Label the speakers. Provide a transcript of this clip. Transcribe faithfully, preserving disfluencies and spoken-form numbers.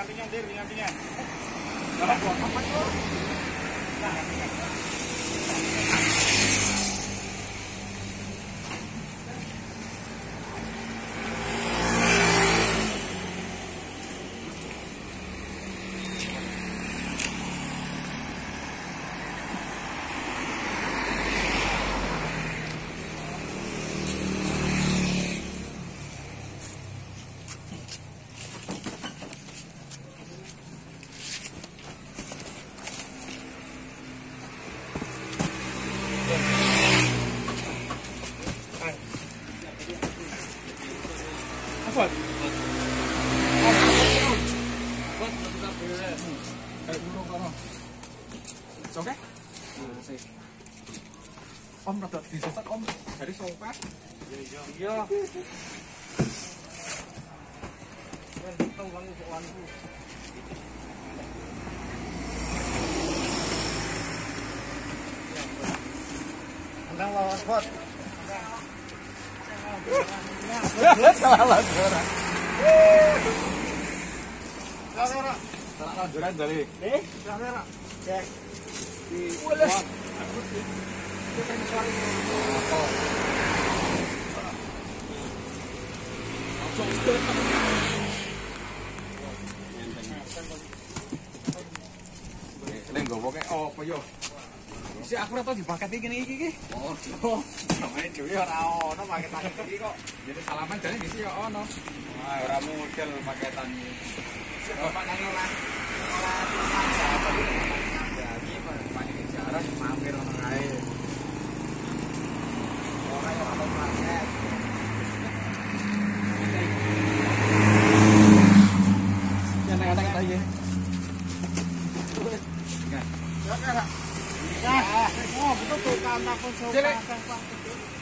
Speaker 1: Pingan-pingan dir, pingan-pingan.
Speaker 2: Dapat buat apa itu? Buat. Buat tetap boleh. Kayak burung kono. Oke? Om rada disesat Om dari sopet. Iya iya. Kan tahu bang uangku. Andang lawan bot. Salah lanjuran. Salah salah lanjuran dari. Eh, salah. Cek. Di Wales. Leng gowo kek opo yo? Si aku ora tau dipaket iki ngene iki iki. Oh, sampeyan dhewe ora ono paketan iki kok. Jadi salaman jane ngisi yo ono. Wah, ora model paketan iki. Bapak nang ora ora ya iki paling jarang mampir ono kae. Ora yo ono paket. Jangan-jangan ta iki. Ya, kira. Oh, betul tuh karena konsumsi.